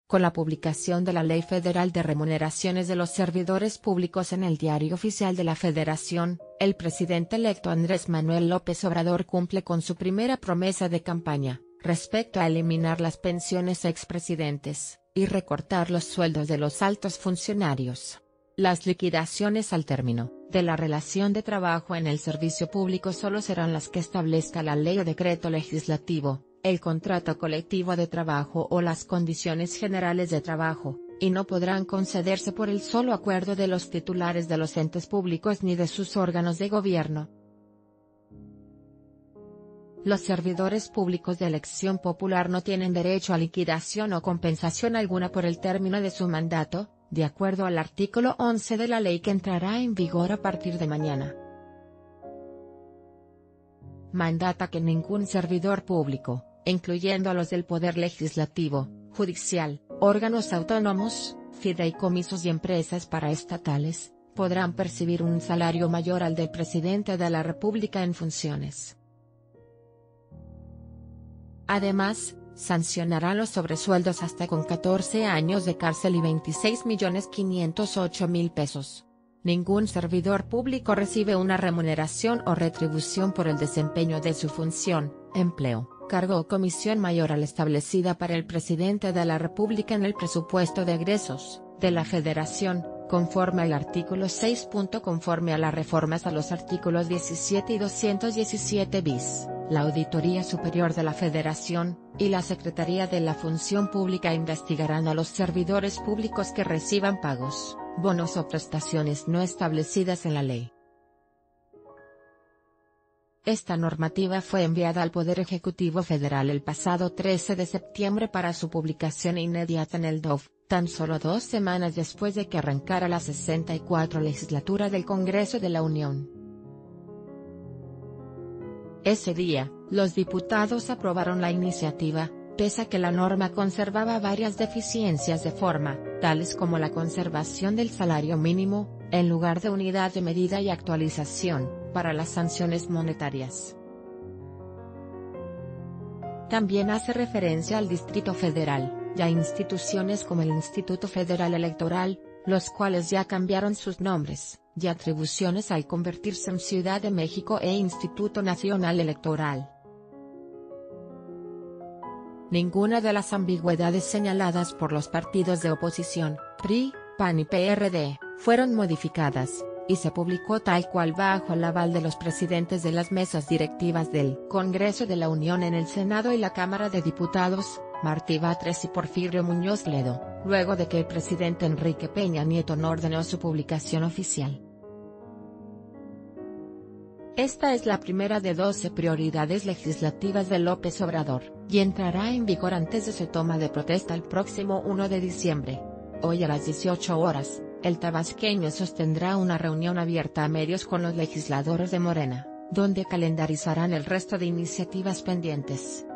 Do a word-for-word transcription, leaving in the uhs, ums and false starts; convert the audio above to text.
Con la publicación de la Ley Federal de Remuneraciones de los Servidores Públicos en el Diario Oficial de la Federación, el presidente electo Andrés Manuel López Obrador cumple con su primera promesa de campaña, respecto a eliminar las pensiones a expresidentes, y recortar los sueldos de los altos funcionarios. Las liquidaciones al término de la relación de trabajo en el servicio público solo serán las que establezca la ley o decreto legislativo, el contrato colectivo de trabajo o las condiciones generales de trabajo, y no podrán concederse por el solo acuerdo de los titulares de los entes públicos ni de sus órganos de gobierno. Los servidores públicos de elección popular no tienen derecho a liquidación o compensación alguna por el término de su mandato, de acuerdo al artículo once de la ley que entrará en vigor a partir de mañana. Mandata que ningún servidor público, incluyendo a los del Poder Legislativo, Judicial, órganos autónomos, fideicomisos y empresas paraestatales, podrán percibir un salario mayor al del presidente de la República en funciones. Además, sancionará los sobresueldos hasta con catorce años de cárcel y veintiséis millones quinientos ocho mil pesos. Ningún servidor público recibe una remuneración o retribución por el desempeño de su función, empleo, cargo o comisión mayor a la establecida para el presidente de la República en el presupuesto de egresos de la Federación, conforme al artículo seis. Conforme a las reformas a los artículos diecisiete y doscientos diecisiete bis, la Auditoría Superior de la Federación y la Secretaría de la Función Pública investigarán a los servidores públicos que reciban pagos, bonos o prestaciones no establecidas en la ley. Esta normativa fue enviada al Poder Ejecutivo Federal el pasado trece de septiembre para su publicación inmediata en el D O F, tan solo dos semanas después de que arrancara la sesenta y cuatro legislatura del Congreso de la Unión. Ese día, los diputados aprobaron la iniciativa, pese a que la norma conservaba varias deficiencias de forma, tales como la conservación del salario mínimo, en lugar de unidad de medida y actualización, para las sanciones monetarias. También hace referencia al Distrito Federal, y a instituciones como el Instituto Federal Electoral, los cuales ya cambiaron sus nombres y atribuciones al convertirse en Ciudad de México e Instituto Nacional Electoral. Ninguna de las ambigüedades señaladas por los partidos de oposición, P R I, P A N y P R D, fueron modificadas, y se publicó tal cual bajo el aval de los presidentes de las mesas directivas del Congreso de la Unión en el Senado y la Cámara de Diputados, Martí Batres y Porfirio Muñoz Ledo, luego de que el presidente Enrique Peña Nieto no ordenó su publicación oficial. Esta es la primera de doce prioridades legislativas de López Obrador, y entrará en vigor antes de su toma de protesta el próximo uno de diciembre. Hoy a las dieciocho horas, el tabasqueño sostendrá una reunión abierta a medios con los legisladores de Morena, donde calendarizarán el resto de iniciativas pendientes.